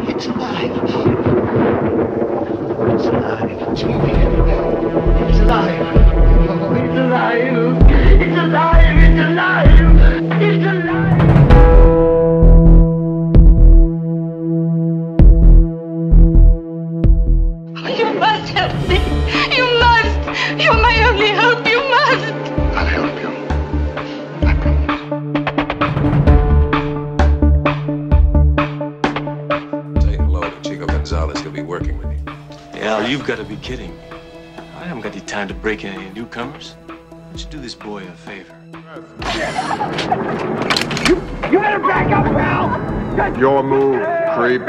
It's alive. It's alive, Jimmy. It's alive. Oh, it's alive. It's alive. It's alive. It's alive. You must help me. You must. You're my only hope. You must. I'll help you. I promise. Say hello to Chico Gonzalez. He'll be working with you. Al, you've got to be kidding me. I haven't got the time to break in any newcomers. Let's do this boy a favor. You better back up, pal. Your move, creep.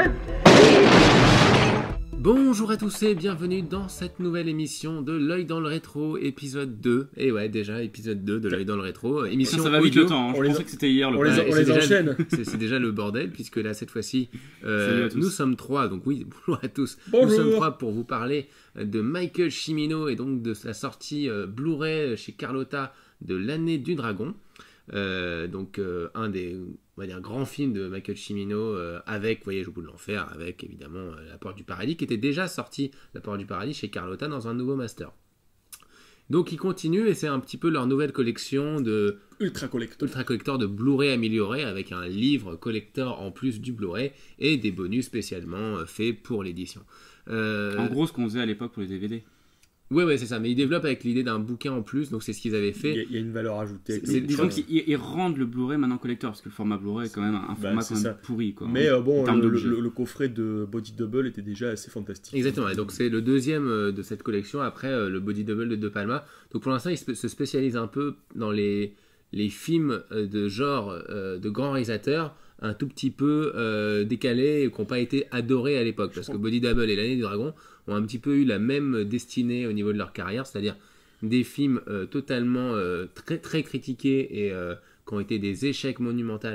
Bonjour à tous et bienvenue dans cette nouvelle émission de L'œil dans le rétro, épisode 2. Et ouais, déjà, épisode 2 de L'œil dans le rétro. Émission ça va vite audio. le temps, hein. Je pensais que c'était hier le on les enchaîne. C'est déjà le bordel, puisque là, cette fois-ci, Salut à tous. nous sommes trois. Donc oui, bonjour à tous. Bonjour. Nous sommes trois pour vous parler de Michael Cimino et donc de sa sortie Blu-ray chez Carlotta de l'année du dragon. Un des, on va dire, grands films de Michael Cimino avec Voyage au bout de l'enfer, avec évidemment La Porte du Paradis, qui était déjà sorti, La Porte du Paradis chez Carlotta dans un nouveau master. Donc ils continuent et c'est un petit peu leur nouvelle collection de Ultra collector. Ultra Collector de Blu-ray amélioré avec un livre collector en plus du Blu-ray et des bonus spécialement faits pour l'édition. En gros, ce qu'on faisait à l'époque pour les DVD. Ouais, c'est ça, mais ils développent avec l'idée d'un bouquin en plus, donc c'est ce qu'ils avaient fait. Il y a une valeur ajoutée. avec C'est- le Disons bouquin. qu'ils rendent le Blu-ray maintenant collector, parce que le format Blu-ray est quand même un format c'est quand ça. même pourri. Quoi, Mais en bon, termes le d'objets. coffret de Body Double était déjà assez fantastique. Exactement, et donc c'est le deuxième de cette collection après le Body Double de De Palma. Donc pour l'instant, il se spécialise un peu dans les films de genre de grands réalisateurs, un tout petit peu décalés et qui n'ont pas été adorés à l'époque. Parce que Body Double et L'année du dragon ont un petit peu eu la même destinée au niveau de leur carrière, c'est-à-dire des films totalement très, très critiqués et qui ont été des échecs monumentaux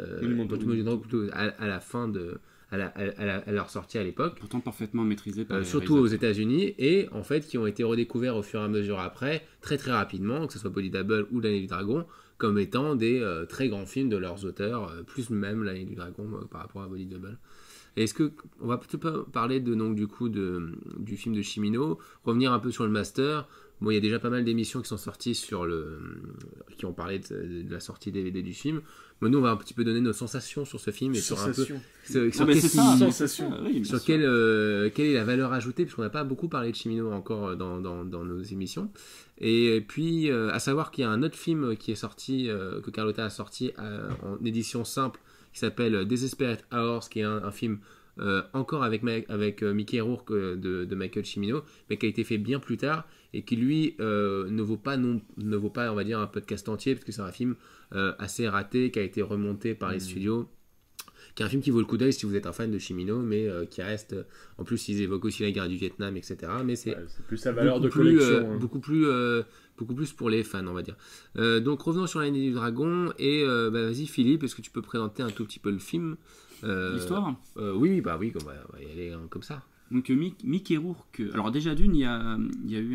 à la fin de... à leur sortie à l'époque. Pourtant parfaitement maîtrisé par les Surtout aux réalisateurs. États-Unis, et en fait qui ont été redécouverts au fur et à mesure après, très très rapidement, que ce soit Body Double ou L'année du dragon, comme étant des très grands films de leurs auteurs, plus même L'année du dragon par rapport à Body Double. Et est-ce que on va peut-être parler de donc du coup du film de Cimino, revenir un peu sur le master. Bon, il y a déjà pas mal d'émissions qui sont sorties qui ont parlé de la sortie DVD du film. Mais nous, on va un petit peu donner nos sensations sur ce film et sur un peu Sensation. sur Ah, mais c'est ça, Sensation. oui, bien sur sûr. quelle est la valeur ajoutée, puisqu'on n'a pas beaucoup parlé de Cimino encore dans nos émissions. Et puis, à savoir qu'il y a un autre film qui est sorti, que Carlotta a sorti en édition simple, qui s'appelle Desperate Hours, qui est un film encore avec Mickey Rourke de Michael Cimino, mais qui a été fait bien plus tard, et qui lui ne vaut pas, on va dire, un podcast entier, parce que c'est un film assez raté, qui a été remonté par les studios, qui est un film qui vaut le coup d'œil si vous êtes un fan de Cimino, mais qui reste... En plus, ils évoquent aussi la guerre du Vietnam, etc. Mais c'est C'est plus sa valeur de beaucoup plus, collection. hein. beaucoup plus pour les fans, on va dire. Donc, revenons sur l'année du dragon, et vas-y Philippe, est-ce que tu peux présenter un tout petit peu le film L'histoire. Oui, on va y aller comme ça. Donc Mickey Rourke. Alors déjà d'une, il y a eu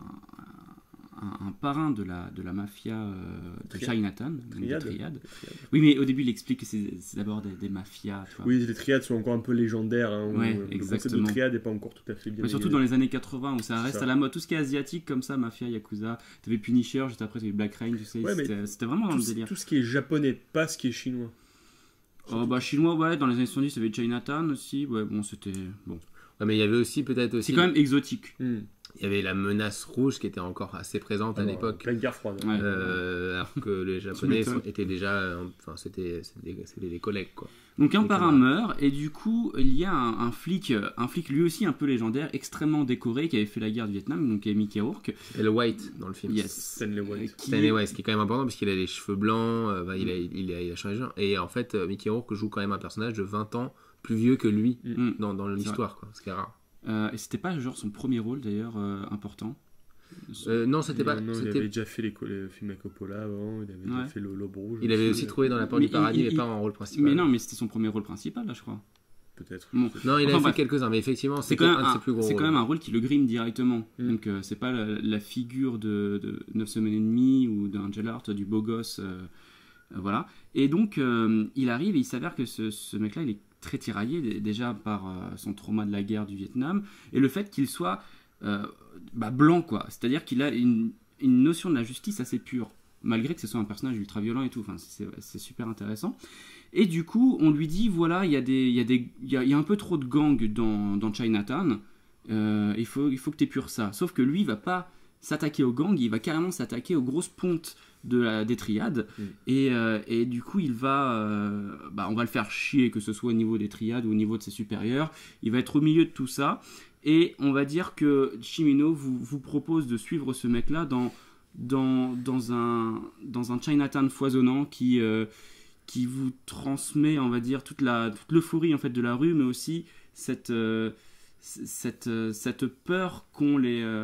un parrain de la mafia de Chinatown, donc des Triade. triades. Oui, mais au début il explique que c'est d'abord des mafias. Tu vois. Oui, les triades sont encore un peu légendaires. Hein, où, Ouais, le concept de exactement. triade n'est pas encore tout à fait bien. Mais surtout dans les années 80 où ça C'est reste ça. à la mode. Tout ce qui est asiatique comme ça, mafia, yakuza. T'avais Punisher, juste après t'avais Black Rain, tu sais. Ouais, mais C'était vraiment dans le tout, délire. tout ce qui est japonais, pas ce qui est chinois. Chinois, ouais, dans les années 70, il y avait Chinatown aussi. Ouais, bon, c'était. Bon. Ouais, mais il y avait aussi peut-être aussi... C'est quand même exotique. Hmm. Il y avait la menace rouge qui était encore assez présente à Alors, l'époque. Pleine guerre froide. Ouais. Alors que les Japonais m'étonnes. étaient déjà... c'était des collègues, quoi. Donc un Donc, parrain voilà. meurt et du coup il y a un flic lui aussi un peu légendaire, extrêmement décoré, qui avait fait la guerre du Vietnam, donc Mickey Rourke. Et le White dans le film. Yes. Stanley White. Stanley White, ce qui est quand même important parce qu'il a les cheveux blancs, il a changé de genre. Et en fait, Mickey Rourke joue quand même un personnage de 20 ans plus vieux que lui Mm. dans l'histoire, quoi, ce qui est rare. Et c'était pas genre son premier rôle d'ailleurs important. Non, c'était pas. Non, il c'était- avait déjà fait les films à Coppola avant, il avait déjà Ouais. fait le L'aube rouge. Il avait aussi trouvé dans La Porte Mais du Paradis, mais il- pas en rôle principal. Mais non, mais c'était son premier rôle principal là, je crois. Peut-être. Bon. Non, il Enfin, a fait bref. quelques-uns, mais effectivement, C'est c'est quand, même un de ses plus gros c'est quand rôles. même un rôle qui le grime directement. Mm. Donc c'est pas la figure de 9 semaines et demie ou d'Angel Art, du beau gosse. Voilà. Et donc il arrive et il s'avère que ce mec-là, il est très tiraillé, déjà par son trauma de la guerre du Vietnam, et le fait qu'il soit blanc, quoi. C'est-à-dire qu'il a une notion de la justice assez pure, malgré que ce soit un personnage ultra violent et tout. Enfin, c'est super intéressant. Et du coup, on lui dit, voilà, il y a un peu trop de gangs dans Chinatown, il faut que tu épures ça. Sauf que lui, il va pas s'attaquer aux gangs, il va carrément s'attaquer aux grosses pontes des triades. Et du coup, on va le faire chier, que ce soit au niveau des triades ou au niveau de ses supérieurs. Il va être au milieu de tout ça. Et on va dire que Cimino vous propose de suivre ce mec-là dans un Chinatown foisonnant qui vous transmet, on va dire, toute l'euphorie en fait de la rue, mais aussi cette peur qu'ont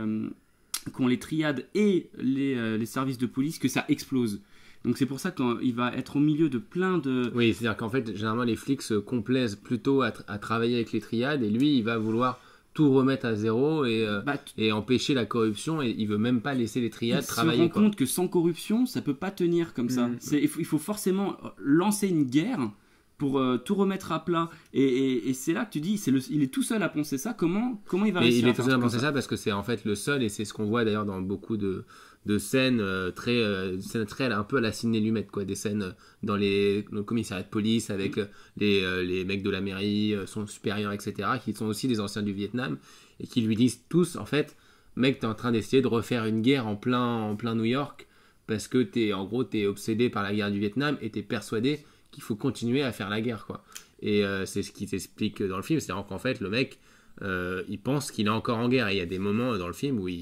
les triades et les services de police, que ça explose. Donc c'est pour ça qu'il va être au milieu de plein de... Oui, c'est-à-dire qu'en fait, généralement, les flics se complaisent plutôt à travailler avec les triades, et lui, il va vouloir tout remettre à zéro et empêcher la corruption, et il veut même pas laisser les triades travailler. Il se rend compte que sans corruption, ça peut pas tenir comme ça. Il faut forcément lancer une guerre pour tout remettre à plat, et c'est là que tu dis, il est tout seul à penser ça. Comment il va réussir? Il est tout seul à penser ça parce que c'est en fait le seul, et c'est ce qu'on voit d'ailleurs dans beaucoup de scènes très un peu à la Sidney Lumet, quoi, des scènes dans le commissariat de police avec les mecs de la mairie, son supérieur, etc., qui sont aussi des anciens du Vietnam, et qui lui disent tous, en fait, mec, t'es en train d'essayer de refaire une guerre en plein New York parce que t'es obsédé par la guerre du Vietnam et t'es persuadé qu'il faut continuer à faire la guerre, quoi. Et c'est ce qui s'explique dans le film, c'est-à-dire qu'en fait le mec il pense qu'il est encore en guerre, et il y a des moments dans le film où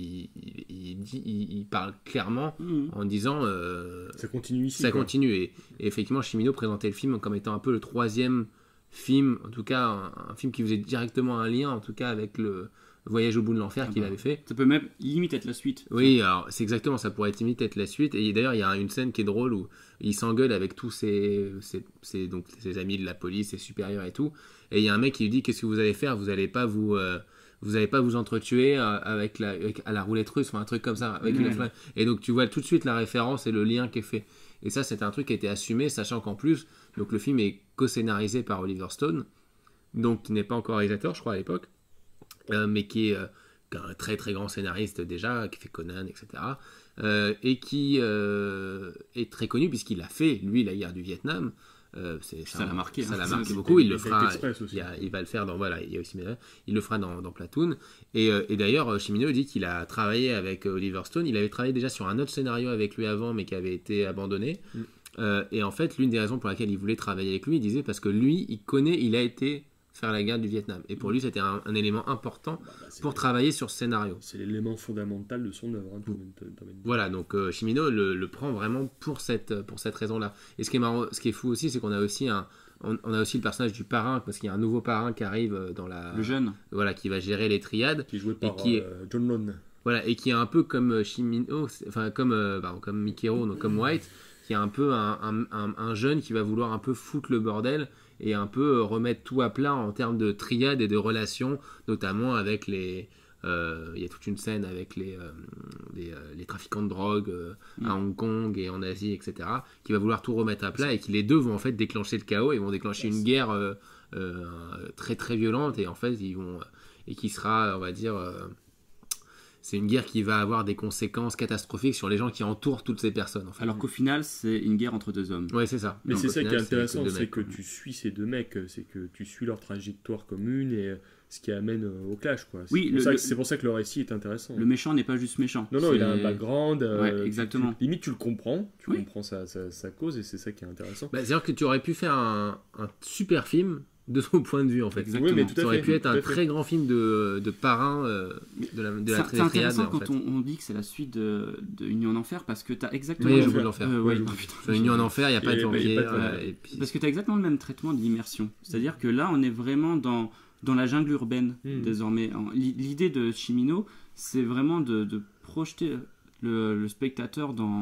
il parle clairement en disant ça continue ici, ça quoi. continue, et effectivement Cimino présentait le film comme étant un peu le troisième film, en tout cas un film qui faisait directement un lien, en tout cas, avec le Voyage au bout de l'enfer qu'il avait fait. Ça peut même limite être la suite. Oui, alors c'est exactement, ça pourrait limite être la suite. Et d'ailleurs, il y a une scène qui est drôle où il s'engueule avec tous ses amis de la police, ses supérieurs et tout. Et il y a un mec qui lui dit, qu'est-ce que vous allez faire? Vous allez pas vous entretuer à la roulette russe, enfin un truc comme ça, avec une flingue. Et donc tu vois tout de suite la référence et le lien qui est fait. Et ça, c'était un truc qui a été assumé, sachant qu'en plus, donc le film est co-scénarisé par Oliver Stone, donc qui n'est pas encore réalisateur, je crois, à l'époque, mais qui est un très très grand scénariste déjà, qui fait Conan, etc. Et qui est très connu puisqu'il a fait, lui, la guerre du Vietnam. Ça l'a marqué. Ça l'a marqué beaucoup. Il le fera. Il va le faire dans il y a aussi, il le fera dans Platoon. Et d'ailleurs, Cimino dit qu'il a travaillé avec Oliver Stone. Il avait travaillé déjà sur un autre scénario avec lui avant, mais qui avait été abandonné. Et en fait, l'une des raisons pour laquelle il voulait travailler avec lui, il disait parce que lui, il a été faire la guerre du Vietnam. Et pour lui, c'était un élément important pour travailler sur ce scénario. C'est l'élément fondamental de son œuvre. Voilà, donc Cimino le prend vraiment pour cette raison-là. Et ce qui est marrant, ce qui est fou aussi, c'est qu'on a aussi on a aussi le personnage du parrain, parce qu'il y a un nouveau parrain qui arrive le jeune. Voilà, qui va gérer les triades. Qui est joué par John Lone. Voilà, et qui est un peu comme Cimino, enfin comme Mikero, donc comme White, qui est un peu un jeune qui va vouloir un peu foutre le bordel et un peu remettre tout à plat en termes de triade et de relations, notamment avec il y a toute une scène avec les trafiquants de drogue à Hong Kong et en Asie, etc., qui va vouloir tout remettre à plat, et qui les deux vont en fait déclencher le chaos et vont déclencher une guerre très très violente, et en fait qui sera, on va dire, c'est une guerre qui va avoir des conséquences catastrophiques sur les gens qui entourent toutes ces personnes, en fait. Alors qu'au final, c'est une guerre entre deux hommes. Ouais, c'est ça. Mais donc, c'est ça final, qui est intéressant, c'est c'est que tu suis ces deux mecs, c'est que tu suis leur trajectoire commune et ce qui amène au clash, quoi. Oui, c'est pour ça que le récit est intéressant. Le méchant n'est pas juste méchant. Non, il a un background. Ouais, exactement. Limite, tu le comprends. Tu comprends sa cause, et c'est ça qui est intéressant. C'est-à-dire que tu aurais pu faire un super film de son point de vue, en fait. Exactement. Oui, mais tout à ça aurait fait, pu être un fait. très grand film de parrain de la C'est triade, intéressant en quand fait. on dit que c'est la suite de Union en Enfer, parce que tu as exactement... Oui, je veux l'enfer. Sur Union en Enfer, il n'y a pas de vampire. Parce que tu as exactement le même traitement de l'immersion. C'est-à-dire que là, on est vraiment dans la jungle urbaine, désormais. L'idée de Cimino, c'est vraiment de projeter le spectateur dans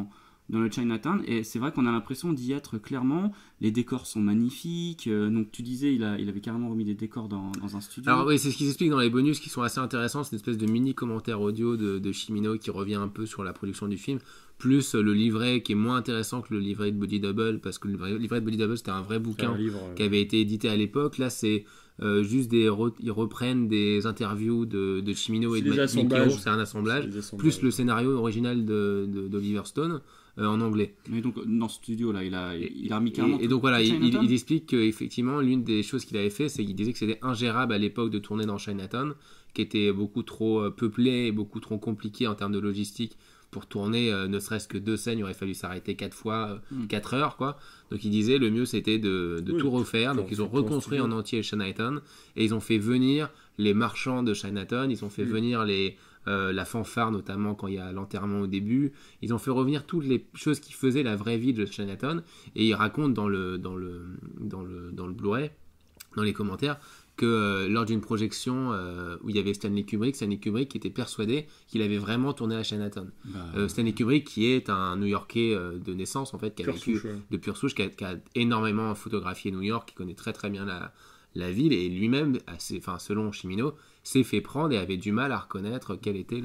dans le Chinatown, et c'est vrai qu'on a l'impression d'y être clairement. Les décors sont magnifiques. Donc tu disais, il avait carrément remis des décors dans un studio. Alors oui, c'est ce qui s'explique dans les bonus qui sont assez intéressants. C'est une espèce de mini commentaire audio de Cimino qui revient un peu sur la production du film, plus le livret qui est moins intéressant que le livret de Body Double, parce que le livret de Body Double c'était un vrai bouquin qui avait été édité à l'époque. Là c'est juste ils reprennent des interviews de Cimino et de Mickey, c'est un assemblage, plus le scénario original d'Oliver Stone en anglais. Mais donc dans ce studio là, il a remis carrément. Et donc voilà, il explique qu'effectivement l'une des choses qu'il avait fait, c'est qu'il disait que c'était ingérable à l'époque de tourner dans Chinatown, qui était beaucoup trop peuplé et beaucoup trop compliqué en termes de logistique. Pour tourner ne serait-ce que 2 scènes, il aurait fallu s'arrêter 4 fois 4 heures quoi. Donc il disait le mieux c'était de tout refaire. Donc ils ont reconstruit en entier Chinatown et ils ont fait venir les marchands de Chinatown, ils ont fait venir la fanfare notamment quand il y a l'enterrement au début. Ils ont fait revenir toutes les choses qui faisaient la vraie vie de Chinatown, et ils racontent dans le Blu-ray, dans les commentaires, que lors d'une projection où il y avait Stanley Kubrick qui était persuadé qu'il avait vraiment tourné à Chinatown. Stanley Kubrick qui est un New-Yorkais de naissance en fait, qui a vécu de pure souche, qui a énormément photographié New York, qui connaît très très bien la ville, et lui-même, selon Cimino, s'est fait prendre et avait du mal à reconnaître quel était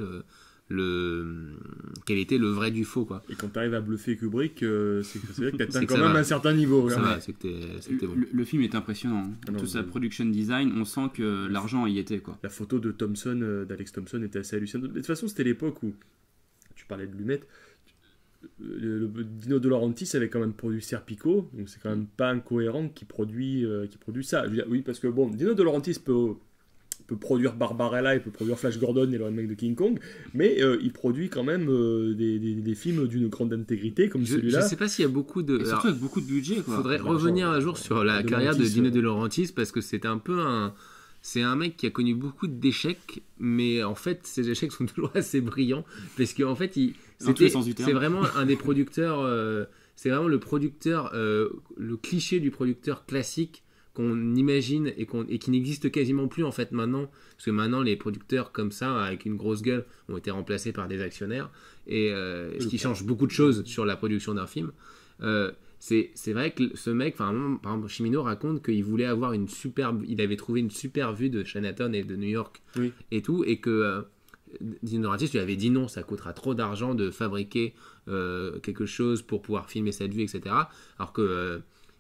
le vrai du faux quoi. Et quand tu arrives à bluffer Kubrick, c'est vrai que tu atteins quand même un certain niveau. C'était bon. Le film est impressionnant. Tout sa production design, on sent que l'argent y était quoi. La photo de Thompson, d'Alex Thompson, était assez hallucinante. De toute façon, c'était l'époque où tu parlais de lunettes. Le Dino De Laurentiis avait quand même produit Serpico, donc c'est quand même pas incohérent qui produit ça. Je veux dire, oui, parce que bon, Dino De Laurentiis peut produire Barbarella, il peut produire Flash Gordon et le remake de King Kong, mais il produit quand même des films d'une grande intégrité comme celui-là. Je sais pas s'il y a beaucoup de... Et surtout avec beaucoup de budget quoi. Faudrait revenir un jour sur la carrière de Dino De Laurentiis, parce que c'est un peu c'est un mec qui a connu beaucoup d'échecs, mais en fait ces échecs sont toujours assez brillants, parce qu'en fait c'est vraiment un des producteurs, c'est vraiment le producteur, le cliché du producteur classique qu'on imagine et qui n'existe quasiment plus en fait maintenant, parce que maintenant les producteurs comme ça avec une grosse gueule ont été remplacés par des actionnaires, et ce qui change beaucoup de choses sur la production d'un film. C'est vrai que ce mec, par exemple Cimino raconte qu'il voulait avoir il avait trouvé une super vue de Chinatown et de New York et tout, et que Dino De Laurentiis lui avait dit non, ça coûtera trop d'argent de fabriquer quelque chose pour pouvoir filmer cette vue, etc. Alors que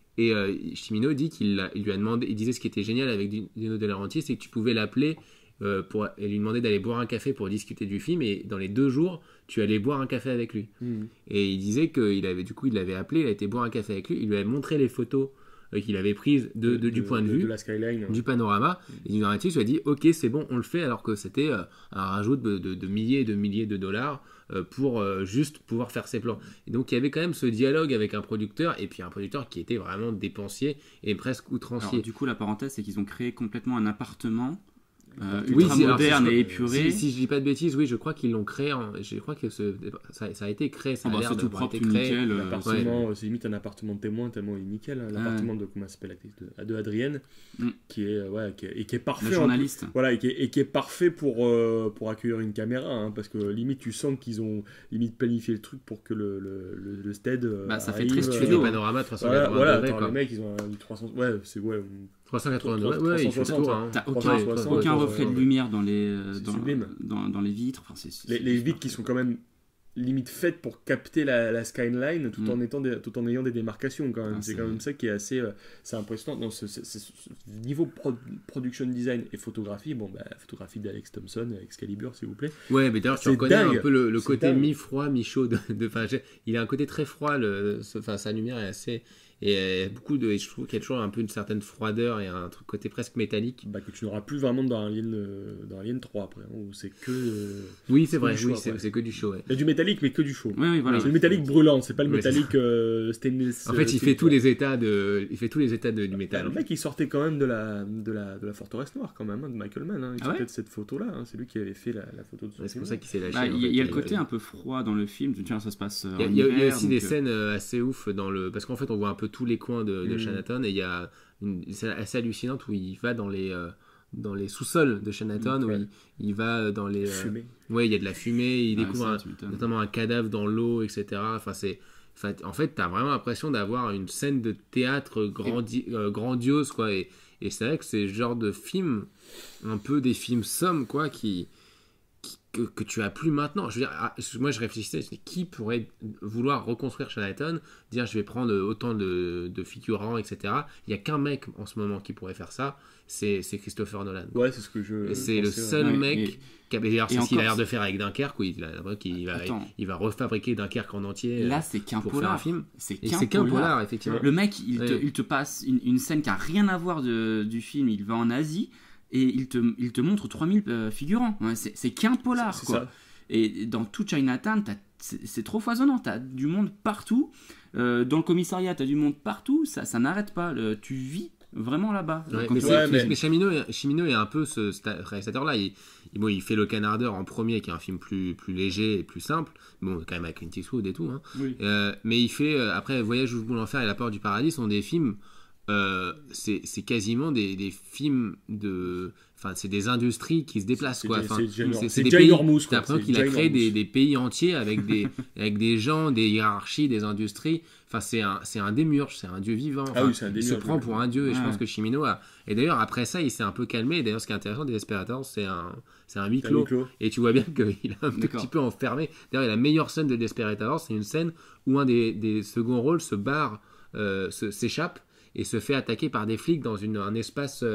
Cimino dit qu'il lui a demandé, il disait ce qui était génial avec Dino De Laurentiis, c'est que tu pouvais l'appeler et lui demander d'aller boire un café pour discuter du film, et dans les 2 jours tu allais boire un café avec lui. Et il disait qu'il l'avait appelé, il a été boire un café avec lui, il lui avait montré les photos qu'il avait prises du point de vue de la skyline, du panorama, et Dino De Laurentiis lui a dit ok c'est bon on le fait, alors que c'était un rajout de milliers et de milliers de dollars pour juste pouvoir faire ses plans. Et donc il y avait quand même ce dialogue avec un producteur, et puis un producteur qui était vraiment dépensier et presque outrancier. Alors, du coup la parenthèse c'est qu'ils ont créé complètement un appartement oui, ultra moderne et épuré. Si je dis pas de bêtises, oui, je crois qu'ils l'ont créé. Je crois que ça a été créé. Ça a l'air c'est tout propre, nickel. L'appartement, c'est limite un appartement témoin tellement il est nickel. L'appartement de comment s'appelle l'actrice de Adrienne, qui est parfait. La journaliste. Voilà, et qui est parfait pour accueillir une caméra, parce que limite tu sens qu'ils ont limite planifié le truc pour que le stead. Ça arrive, fait très studio. Des panoramas 380 degrés. Les mecs ils ont un 300. 380 degrés, il fait tout. T'as aucun reflet de lumière dans les vitres. Enfin, les vitres qui sont quand même limite faites pour capter la skyline tout en ayant des démarcations quand même. C'est quand même ça qui est assez c'est impressionnant. Dans ce niveau production design et photographie, photographie d'Alex Thompson, Excalibur s'il vous plaît. Ouais, mais d'ailleurs tu reconnais un peu le côté dingue. mi-froid, mi-chaud il a un côté très froid, sa lumière est assez... Et je trouve qu'il y a toujours un peu une certaine froideur et un côté presque métallique. Que tu n'auras plus vraiment dans Alien 3 après, où c'est que... oui, c'est vrai, c'est que du chaud. Ouais. Il y a du métallique, mais que du chaud. Oui, voilà. C'est le métallique brûlant, c'est pas le métallique stainless. En fait, il fait tous les états du métal. Le mec, il sortait quand même de la forteresse noire, quand même, de Michael Mann. Il sortait de cette photo-là. C'est lui qui avait fait la photo de son film. C'est pour ça qu'il s'est lâché. Il y a le côté un peu froid dans le film. Tiens, ça se passe en hiver. Il y a aussi donc des scènes assez ouf parce qu'en fait, on voit un peu tous les coins de Chinatown, et il y a une scène assez hallucinante où il va dans dans les sous-sols de Chinatown, Ouais. où il va dans les... Fumé. Ouais, il y a de la fumée, il Ouais, découvre ça, tu m'étonnes. notamment un cadavre dans l'eau, etc. En fait, t'as vraiment l'impression d'avoir une scène de théâtre grandiose, quoi. Et c'est vrai que c'est le genre de film, un peu des films sommes, quoi, que tu as plus maintenant. Je veux dire, moi je réfléchissais, je dis, qui pourrait vouloir reconstruire Chinatown, dire je vais prendre autant de figurants, etc. Il n'y a qu'un mec en ce moment qui pourrait faire ça, c'est Christopher Nolan. Ouais, c'est ce que je. Et c'est le pensais, ouais. seul Ouais, mec et- qui a d'ailleurs c'est et ce qu'il a encore, l'air de faire avec Dunkerque, où Attends. il va refabriquer Dunkerque en entier Là, c'est qu'un pour faire un polar. film. C'est Et qu'un c'est qu'un polar. polar, effectivement. Le mec, il Ouais. te passe une scène qui a rien à voir du film. Il va en Asie et il te montre 3000 figurants. Ouais, c'est qu'un polar, C'est quoi. ça. Et dans tout Chinatown, c'est trop foisonnant. T'as du monde partout. Dans le commissariat, t'as du monde partout. Ça n'arrête pas. Tu vis vraiment là-bas. Ouais, Quand mais tu- Ouais, mais Cimino est un peu ce réalisateur-là. Il fait Le Canardeur en premier, qui est un film plus léger et plus simple. Bon, quand même avec Clint Eastwood et tout. Hein. Oui. Mais il fait, après, Voyage où je boule l'enfer et La Porte du Paradis sont des films... c'est quasiment des films de... Enfin, c'est des industries qui se déplacent, C'est quoi. Jay- Enfin, c'est des Jay pays... Hormuz, quoi. T'as l'impression C'est qu'il a Jay créé Hormuz. des pays entiers avec des gens, des hiérarchies, des industries. Enfin, c'est un démiurge, c'est un dieu vivant. Ah Enfin, oui, c'est un il se démiurge, prend oui. pour un dieu, et je Ouais. pense que Cimino a... Et d'ailleurs, après ça, il s'est un peu calmé. Et d'ailleurs, ce qui est intéressant, Desperate, c'est un huis C'est un huis clos. clos. Et tu vois bien qu'il est un D'accord. petit peu enfermé. D'ailleurs, la meilleure scène de Desperate Housewives, c'est une scène où un des seconds rôles se barre, s'échappe et se fait attaquer par des flics dans un espace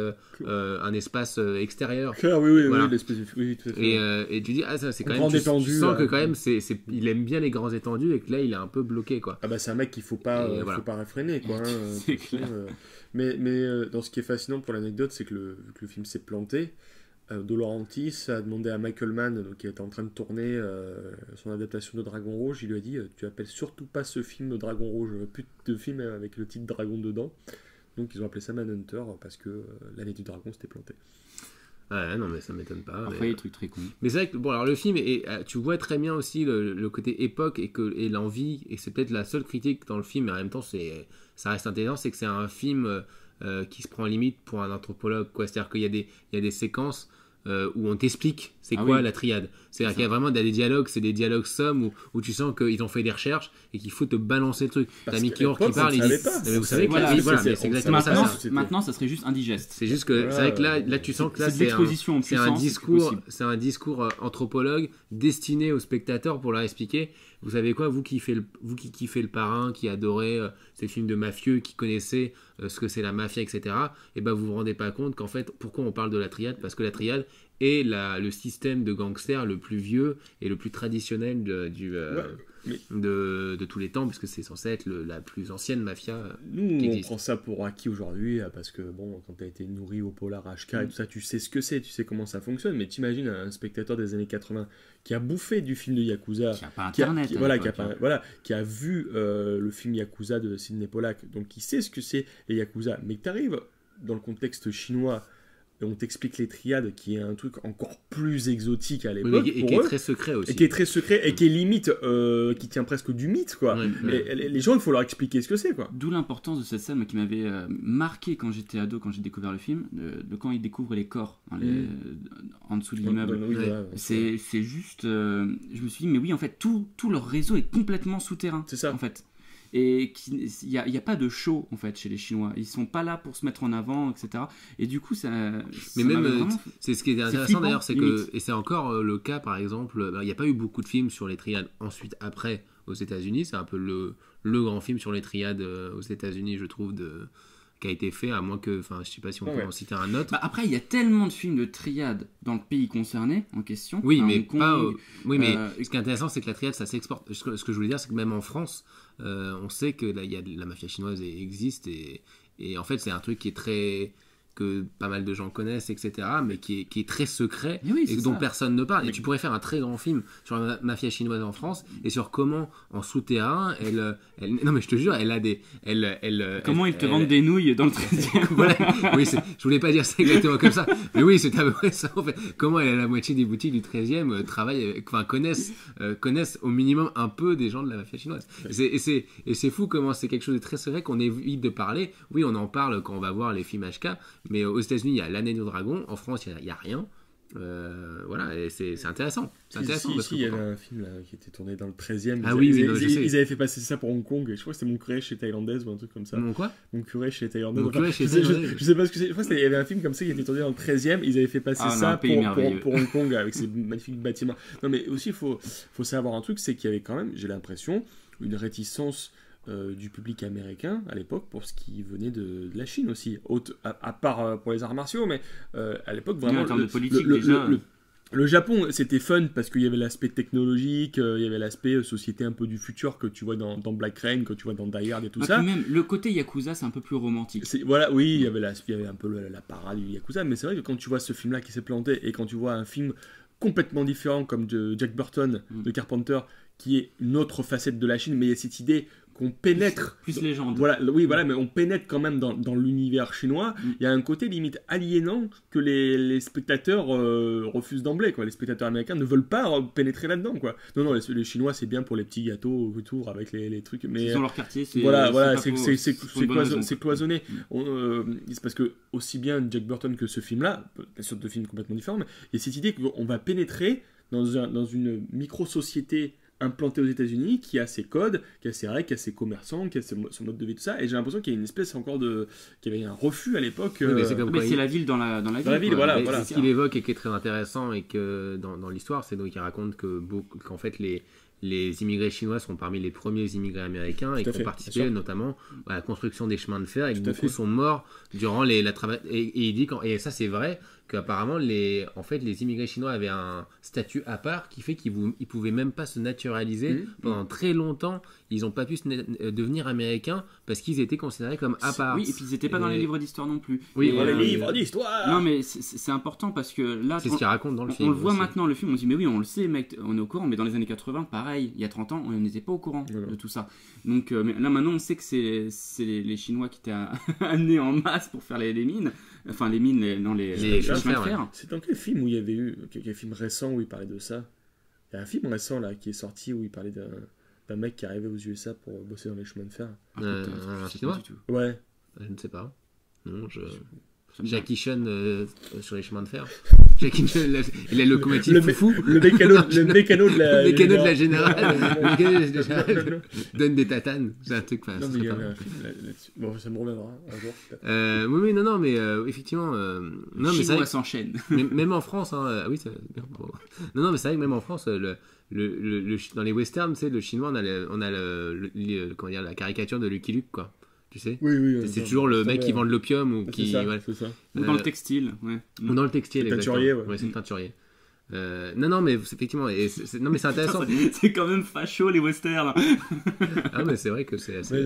extérieur. Ah oui, Voilà. l'espèce de. Oui, tout à fait. Et tu dis, ah, ça, c'est quand Un même. grand Tu étendu, sens là. que quand même, il aime bien les grands étendus et que là, il est un peu bloqué, quoi. Ah bah c'est un mec qu'il faut pas, Et voilà. faut pas réfréner, quoi. Hein, C'est de toute façon, clair. mais dans ce qui est fascinant pour l'anecdote, c'est que vu que le film s'est planté, De Laurentiis a demandé à Michael Mann, donc, qui était en train de tourner son adaptation de Dragon Rouge, il lui a dit tu appelles surtout pas ce film Dragon Rouge, plus de film avec le titre Dragon dedans. Donc ils ont appelé ça Manhunter parce que l'année du dragon s'était planté. Ouais, non, mais ça m'étonne pas. Après, mais... il y a des trucs très cons. Mais c'est vrai que bon, alors le film, tu vois très bien aussi le côté époque et l'envie, et c'est peut-être la seule critique dans le film, mais en même temps, ça reste intéressant, c'est que c'est un film qui se prend limite pour un anthropologue, quoi. C'est-à-dire qu'il y a des séquences où on t'explique c'est Ah quoi oui. la triade. C'est-à-dire qu'il y a vraiment des dialogues, c'est des dialogues sommes où tu sens qu'ils ont fait des recherches et qu'il faut te balancer le truc. Parce T'as Mickey qu'à Rourke qui l'époque, parle, on il ne dit savait pas. mais vous On savez que savait là, pas. voilà, C'est- mais c'est on exactement savait ça. pas. ça. C'était- Maintenant, ça serait juste indigeste. C'est juste que Voilà. c'est vrai que là tu sens que là C'est de l'exposition en c'est un puissance, discours, c'est c'est un discours anthropologue destiné aux spectateurs pour leur expliquer. Vous savez quoi, vous qui kiffez le Parrain, qui adorez ces films de mafieux, qui connaissez ce que c'est la mafia, etc. Et ben vous vous rendez pas compte qu'en fait, pourquoi on parle de la triade ? Parce que la triade est le système de gangsters le plus vieux et le plus traditionnel de tous les temps, puisque c'est censé être la plus ancienne mafia. Nous, qui on existe. prend ça pour acquis aujourd'hui, parce que bon, quand t'as été nourri au Polar HK et tout ça, tu sais ce que c'est, tu sais comment ça fonctionne, mais t'imagines un spectateur des années 80 qui a bouffé du film de Yakuza, Qui a pas qui a, internet. à voilà, l'époque, hein. qui a vu le film Yakuza de Sidney Pollack, donc qui sait ce que c'est les Yakuza, mais que t'arrives dans le contexte chinois, et on t'explique les triades, qui est un truc encore plus exotique à Oui, l'époque, mais qui pour est eux, très secret aussi. et qui est très secret, et qui est limite, qui tient presque du mythe, quoi. Ouais, ouais. Les gens, il faut leur expliquer ce que c'est, quoi. D'où l'importance de cette scène moi, qui m'avait marqué quand j'étais ado, quand j'ai découvert le film, de quand ils découvrent les corps en dessous de l'immeuble. Oui, Ouais. voilà, C'est juste. Je me suis dit, mais oui, en fait, tout leur réseau est complètement souterrain. C'est ça. En fait. Et il n'y a pas de show, en fait, chez les Chinois. Ils sont pas là pour se mettre en avant, etc. Et du coup, ça. Mais ça même, m'avait vraiment- c'est ce qui est intéressant flippant, d'ailleurs, c'est que, limite. et c'est encore le cas par exemple, il n'y a pas eu beaucoup de films sur les triades ensuite, après, aux États-Unis. C'est un peu le grand film sur les triades aux États-Unis, je trouve, qui a été fait, à moins que, enfin, je sais pas si on peut Ouais. en citer un autre. Bah, après, il y a tellement de films de triade dans le pays concerné, en question. Oui, à mais Hong Kong, pas. Oui, mais euh, ce qui est intéressant, c'est que la triade, ça s'exporte. Ce que je voulais dire, c'est que même en France, on sait que là, la mafia chinoise existe et en fait, c'est un truc qui est très que pas mal de gens connaissent, etc., mais qui est très secret Mais oui, et c'est dont ça. personne ne parle. Et tu pourrais faire un très grand film sur la mafia chinoise en France et sur comment, en souterrain, non mais je te jure, elle a des, Comment ils te elle- vendent des nouilles dans le 13e. voilà. Oui, je voulais pas dire ça exactement comme ça, mais oui, c'est à peu près ça en fait. Comment elle a la moitié des boutiques du 13e connaissent au minimum un peu des gens de la mafia chinoise. Et c'est fou comment c'est quelque chose de très secret qu'on évite de parler. Oui, on en parle quand on va voir les films HK, Mais aux États-Unis, il y a l'année du dragon. En France, il y a rien. Voilà, et c'est intéressant. C'est intéressant parce que il y avait un film là, qui était tourné dans le 13e. Ah oui, non, je sais. Ils avaient fait passer ça pour Hong Kong. Et je crois que c'était Mon curé chez Thaïlandaise ou un truc comme ça. Mon quoi? Mon curé chez Thaïlandaise. Mon curé chez je sais Thaïlandaise. pas ce que c'est. Je crois qu'il y avait un film comme ça qui était tourné dans le 13e. Ils avaient fait passer ça pour Hong Kong avec ces magnifiques bâtiments. Non, mais aussi, il faut savoir un truc, c'est qu'il y avait quand même, j'ai l'impression, une réticence du public américain à l'époque pour ce qui venait de la Chine aussi, à part pour les arts martiaux, mais à l'époque vraiment en termes de politique, déjà. Le Japon, c'était fun parce qu'il y avait l'aspect technologique, il y avait l'aspect société un peu du futur que tu vois dans Black Rain, que tu vois dans Die Hard et tout ça. Puis même le côté Yakuza, c'est un peu plus romantique. Voilà, oui, il y avait un peu la parade du Yakuza, mais c'est vrai que quand tu vois ce film-là qui s'est planté et quand tu vois un film complètement différent comme de Jack Burton, de Carpenter, qui est une autre facette de la Chine, mais il y a cette idée qu'on pénètre... Plus légende. Voilà, oui, voilà, mais on pénètre quand même dans l'univers chinois. Il y a un côté limite aliénant que les spectateurs refusent d'emblée, quoi. Les spectateurs américains ne veulent pas pénétrer là-dedans, quoi. Non, les Chinois, c'est bien pour les petits gâteaux autour avec les trucs, mais... Ils ont leur quartier, c'est... Voilà, c'est cloisonné. C'est parce que, aussi bien Jack Burton que ce film-là, bien sûr deux films complètement différents, mais il y a cette idée qu'on va pénétrer dans une micro-société implanté aux États-Unis, qui a ses codes, qui a ses règles, qui a ses commerçants, qui a son mode de vie, tout ça. Et j'ai l'impression qu'il y a une espèce encore qu'il y avait un refus à l'époque. Oui, mais c'est la ville dans la ville. Dans la ville, voilà. Ce qu'il évoque et qui est très intéressant et que dans l'histoire, c'est donc il raconte qu'en fait les immigrés chinois sont parmi les premiers immigrés américains et qui ont participé notamment à la construction des chemins de fer et que beaucoup sont morts durant la travail. Et il dit et ça c'est vrai qu'apparemment les immigrés chinois avaient un statut à part qui fait qu'ils pouvaient même pas se naturaliser pendant très longtemps. Ils n'ont pas pu devenir américains parce qu'ils étaient considérés comme à part. Oui, et puis ils n'étaient pas dans les livres d'histoire non plus. Oui, les livres d'histoire. Non, mais c'est important parce que là, c'est ce qu'il raconte dans le film. On le voit maintenant, le film, on se dit mais oui, on le sait, mec, on est au courant. Mais dans les années 80, pareil, il y a 30 ans, on n'était pas au courant de tout ça. Donc mais là maintenant, on sait que c'est les Chinois qui étaient amenés en masse pour faire les mines. Enfin, les mines, les chemins de fer. C'est dans quel film où il y avait eu quel film récent où il parlait de ça? Il y a un film récent là qui est sorti où il parlait d'un mec qui arrivait aux USA pour bosser dans les chemins de fer. Un Chinois? Ouais. Je ne sais pas. Non, Jackie Chan sur les chemins de fer. Jackie Chan, il a le locomotive foufou. Le mécano de la générale. Donne des tatanes. C'est un truc. Non, mais il y avait un film là-dessus. Bon, ça me reviendra un jour. Oui, non, mais effectivement. Non, mais Chinois s'enchaîne. Même en France, hein, oui, non, mais c'est vrai que même en France, dans les westerns, tu sais, le chinois, on a comment dire, la caricature de Lucky Luke, quoi. Tu sais, c'est toujours le mec qui vend de l'opium ou qui c'est ça. Ou dans le textile, ou dans le textile, le teinturier, c'est le teinturier. Non, mais effectivement, non, mais c'est intéressant. C'est quand même facho les westerns. Ah, mais c'est vrai que c'est assez.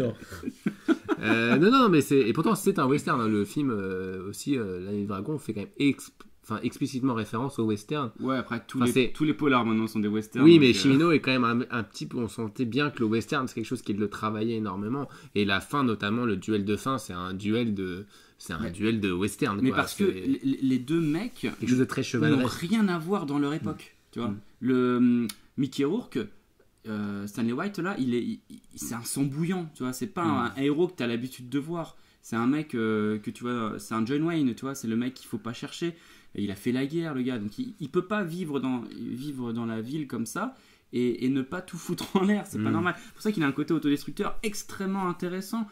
Mais non, mais et pourtant c'est un western. Hein. Le film aussi, l'année du dragon, fait quand même explicitement référence au western. Ouais, après tous les polars maintenant sont des westerns. Oui, mais Cimino est quand même un petit peu. On sentait bien que le western c'est quelque chose qui le travaillait énormément. Et la fin, notamment le duel de fin, c'est un duel de western. Mais quoi. parce que les deux mecs quelque chose de très chevaleresque. N'ont rien à voir dans leur époque. Tu vois, le Mickey Rourke. Stanley White là, c'est un sang bouillant, tu vois, c'est pas un héros que tu as l'habitude de voir. C'est un mec que tu vois, c'est un John Wayne, tu vois, c'est le mec qu'il faut pas chercher. Et il a fait la guerre, le gars, donc il peut pas vivre dans la ville comme ça et ne pas tout foutre en l'air, c'est pas normal. C'est pour ça qu'il a un côté autodestructeur extrêmement intéressant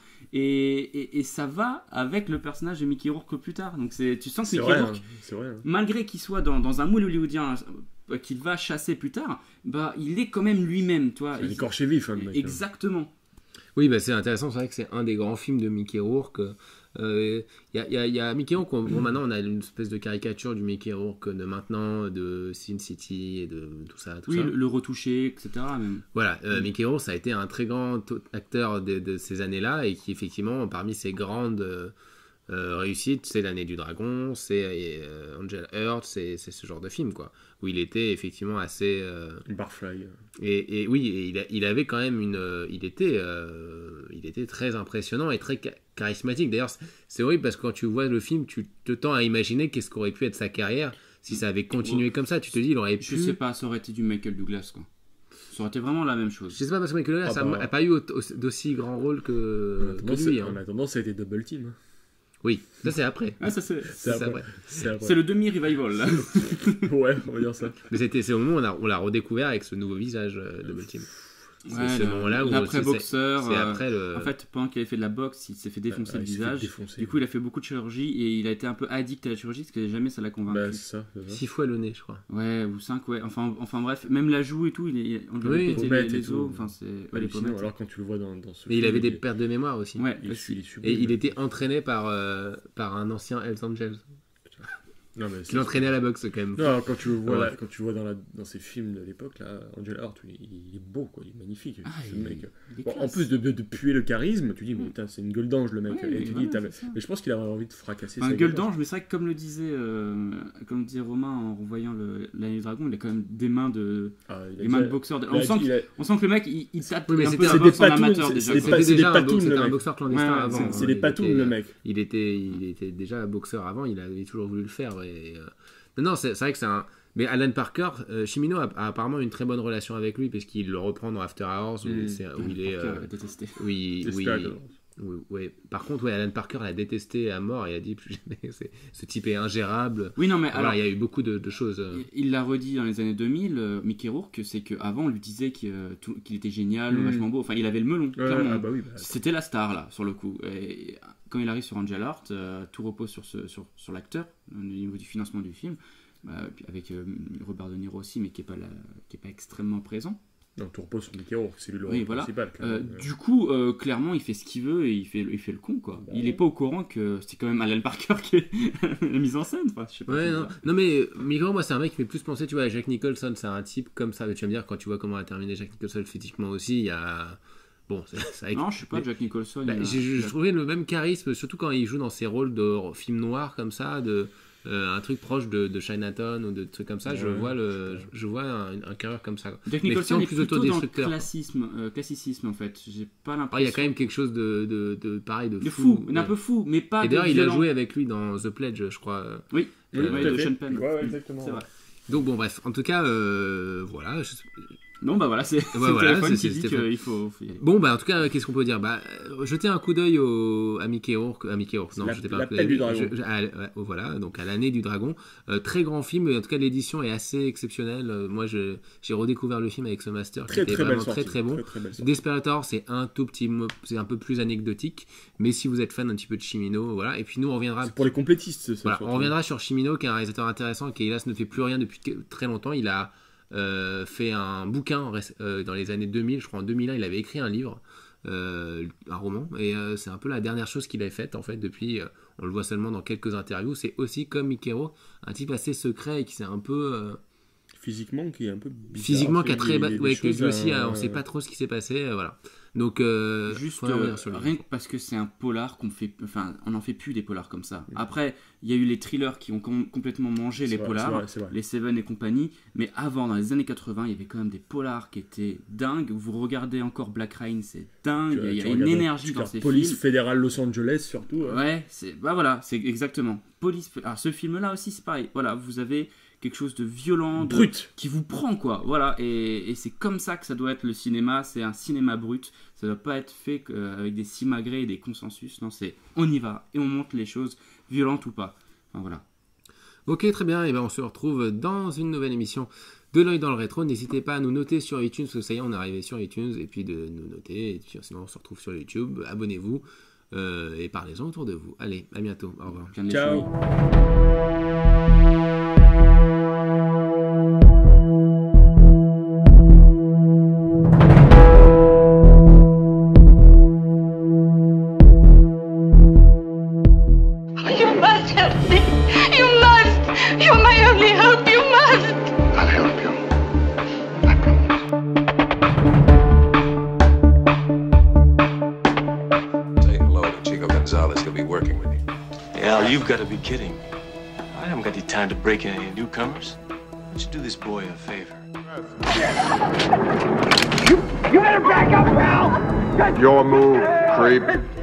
et ça va avec le personnage de Mickey Rourke plus tard. Donc tu sens que Mickey Rourke, malgré qu'il soit dans un moule hollywoodien qu'il va chasser plus tard, bah il est quand même lui-même, tu vois. Il est écorché vif, le mec. Exactement. Oui, bah c'est intéressant, c'est vrai que c'est un des grands films de Mickey Rourke. Il y a Mickey Rourke, maintenant on a une espèce de caricature du Mickey Rourke de maintenant, de Sin City et de tout ça. Le retouché, etc. Même. Voilà, Mickey Rourke, ça a été un très grand acteur de ces années-là et qui effectivement, parmi ses grandes réussites, c'est l'année du dragon, c'est Angel Heart, c'est ce genre de film, quoi, où il était effectivement assez... Barfly. Et oui, il avait quand même il était très impressionnant et très charismatique. D'ailleurs, c'est horrible parce que quand tu vois le film, tu te tends à imaginer qu'est-ce qu'aurait pu être sa carrière si ça avait continué comme ça. Tu te dis, il aurait pu... Je sais pas, ça aurait été du Michael Douglas, quoi. Ça aurait été vraiment la même chose. Je sais pas, parce que Michael Douglas n'a pas eu d'aussi grand rôle que lui. En attendant, ça a été Double Team. Oui, ça c'est après. Ah, ça c'est C'est après. C'est après. c'est le demi-revival là. Ouais, on va dire ça. Mais c'est au moment où on l'a redécouvert avec ce nouveau visage Double Team. C'est Ouais, ce moment-là où l'après-boxeur. c'est après le. En fait, pendant qu'il avait fait de la boxe, il s'est fait défoncer le il s'est fait visage. défoncer. Du coup, il a fait beaucoup de chirurgie et il a été un peu addict à la chirurgie parce que jamais ça l'a convaincu. Bah, c'est ça. 6 fois le nez, je crois. Ouais, ou 5, ouais. Enfin bref, même la joue et tout, on lui Oui, a pété pommettes et les tout. os. Enfin, c'est. Ouais, les Hallucinant. pommettes. Alors quand tu le vois dans ce Et il film, avait des pertes de mémoire aussi. Ouais, il aussi. est sublime. Et il était entraîné par un ancien Hells Angels. Non, mais Qui l'entraînait à la boxe quand même. Non, alors, quand tu le vois, Ouais. là, quand tu le vois dans ces films de l'époque, là, Angel Heart, il est beau, quoi, il est magnifique. Ah, ce il- mec. il est Bon, en classe. plus de puer le charisme, tu dis, mais putain, c'est une gueule d'ange le mec. Ouais, Et tu voilà, dis, c'est ça. mais je pense qu'il avait envie de fracasser Un sa gueule d'ange, mais c'est vrai que comme le disait Romain en revoyant l'année du dragon, il a quand même des mains de Ah, il a des mains de déjà- boxeur. il a On dit- sent, il a- on sent que le mec il tape Oui, mais un c'était peu un- la boxe en patounes, amateur c'est- déjà. c'est quoi. pas- C'était déjà un patounes, box- le c'était un mec. boxeur clandestin Ouais, ouais, avant. c'est des patounes, le mec. Il était déjà boxeur avant, il avait toujours voulu le faire. Non, c'est vrai que c'est un. Mais Alan Parker, Cimino a apparemment une très bonne relation avec lui parce qu'il le reprend dans After Hours où il est. Parker a détesté. Oui, J'espère oui. que- Ouais. Par contre, ouais, Alan Parker l'a détesté à mort et a dit plus jamais. Ce type est ingérable. Oui, non, mais Voilà, alors. il y a eu beaucoup de choses. Il l'a redit dans les années 2000, Mickey Rourke, c'est qu'avant on lui disait qu'il était génial, Mm. vachement beau, enfin il avait le melon, Ouais, clairement. ah bah oui, bah, C'était la star là, sur le coup. Et quand il arrive sur Angel Heart, tout repose sur l'acteur, au niveau du financement du film, puis avec Robert De Niro aussi, mais qui est pas extrêmement présent. non, tout repose sur Mickey Rourke, c'est lui le Oui, rôle voilà. principal. clairement. Du coup, clairement, il fait ce qu'il veut et il fait le con, quoi. Il est pas au courant que c'est quand même Alan Parker qui est la mise en scène, enfin, je sais pas. Ouais, comment non. dire. Non, mais Migros, moi, c'est un mec qui me fait plus penser, tu vois, à Jack Nicholson. C'est un type comme ça. Tu vas me dire, quand tu vois comment a terminé Jack Nicholson physiquement aussi, il y a. Bon, c'est vrai que- Non, je suis pas Jack Nicholson. Bah, je trouvais le même charisme, surtout quand il joue dans ses rôles de films noirs comme ça, un truc proche de Chinatown ou de trucs comme ça. Je Ouais. vois un carrière comme ça. Jack Mais Nicholson est plus plutôt dans le autodestructeur. classicisme en fait. J'ai pas Ah, il y a l'impression. quand même quelque chose de pareil, de de fou. fou, un peu fou, mais pas Et de d'ailleurs, il a violent. joué avec lui dans The Pledge, je crois. Oui, Oui, ouais, tout à de fait. Sean Penn. Ouais, exactement. C'est vrai. Donc bon, bref. En tout cas, voilà. Non, bah voilà, c'est le voilà, téléphone c'est qui dit Stéphane. qu'il faut y aller. Bon, bah en tout cas, qu'est-ce qu'on peut dire? Jetez un coup d'œil à Mickey Rourke. Non, jetez pas un coup L'appel du d'œil. dragon. Voilà, donc à l'année du dragon. Très grand film, mais en tout cas l'édition est assez exceptionnelle. Moi, j'ai redécouvert le film avec ce master qui Très était très belle vraiment sortie. très bon. Très belle sortie. Desperator, c'est c'est un peu plus anecdotique, mais si vous êtes fan un petit peu de Cimino, voilà. Et puis nous, on reviendra. C'est pour les complétistes, ça. Voilà, surtout. on reviendra sur Cimino, qui est un réalisateur intéressant, qui hélas ne fait plus rien depuis très longtemps. Il a fait un bouquin dans les années 2000, je crois en 2001, il avait écrit un livre, un roman, et c'est un peu la dernière chose qu'il avait faite en fait depuis. On le voit seulement dans quelques interviews. C'est aussi comme Mickey Rourke, un type assez secret et qui s'est un peu Physiquement, qui est un peu bizarre. physiquement qui a Il y très des ouais, que lui choses, aussi, on sait pas trop ce qui s'est passé, voilà. Donc Juste faut revenir sur lui. rien que parce que c'est un polar qu'on fait, enfin, on n'en fait plus des polars comme ça. Mm. Après, il y a eu les thrillers qui ont complètement mangé C'est les vrai, polars, c'est vrai. les Seven et compagnie. Mais avant, dans les années 80, il y avait quand même des polars qui étaient dingues. Vous regardez encore Black Rain, c'est dingue. Il y a une énergie dans ces Police films. fédérale Los Angeles, surtout. hein. Ouais, voilà, c'est exactement. Alors ce film-là aussi, c'est pareil. Voilà, vous avez quelque chose de violent, Brut. qui vous prend, quoi. Voilà, et c'est comme ça que ça doit être le cinéma. C'est un cinéma brut. Ça doit pas être fait avec des simagrées et des consensus. Non, c'est on y va et on montre les choses, violentes ou pas. Enfin, voilà. Ok, très bien. Et ben on se retrouve dans une nouvelle émission de l'œil dans le rétro. N'hésitez pas à nous noter sur iTunes, parce que ça y est, on est arrivé sur iTunes, et puis de nous noter. Et puis sinon, on se retrouve sur YouTube. Abonnez-vous et parlez-en autour de vous. Allez, à bientôt. Au revoir. Plein de Ciao. choses. You must help me. You must. You're my only hope. You must. I'll help you. I promise. Say hello to Chico Gonzalez. He'll be working with you. Al, you've got to be kidding. I haven't got the time to break in any newcomers. Why don't you do this boy a favor? You better back up, pal! Your move, creep.